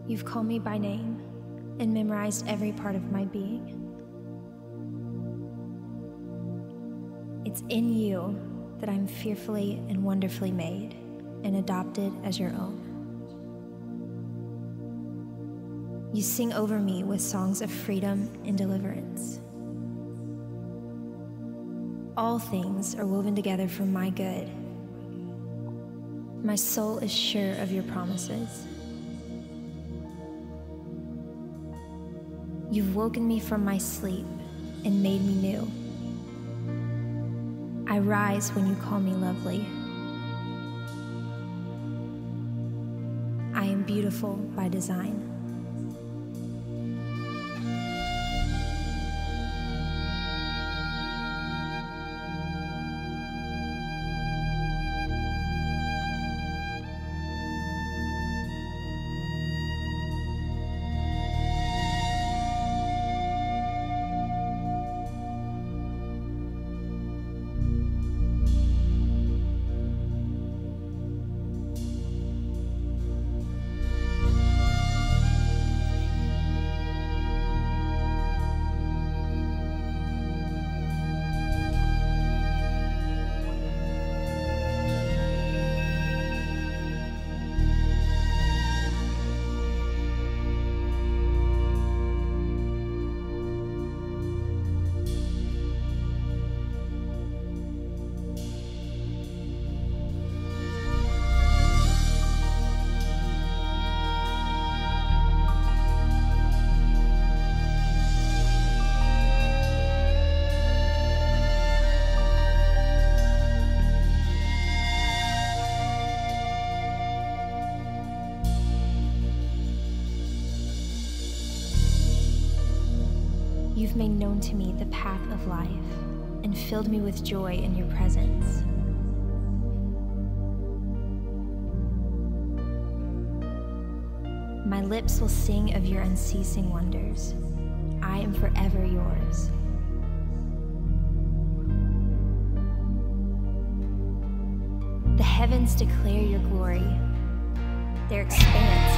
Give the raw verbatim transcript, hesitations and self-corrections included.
You've called me by name and memorized every part of my being. It's in you that I'm fearfully and wonderfully made and adopted as your own. You sing over me with songs of freedom and deliverance. All things are woven together for my good. My soul is sure of your promises. You've woken me from my sleep and made me new. I rise when you call me lovely. I am beautiful by design. You've made known to me the path of life and filled me with joy in your presence. My lips will sing of your unceasing wonders. I am forever yours. The heavens declare your glory. Their expanse